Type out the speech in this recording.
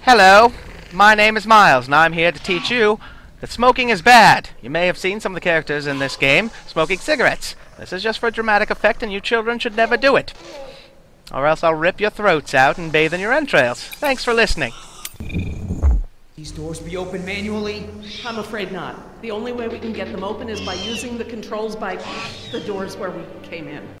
Hello, my name is Miles, and I'm here to teach you that smoking is bad. You may have seen some of the characters in this game smoking cigarettes. This is just for dramatic effect, and you children should never do it. Or else I'll rip your throats out and bathe in your entrails. Thanks for listening. These doors be open manually? I'm afraid not. The only way we can get them open is by using the controls by the doors where we came in.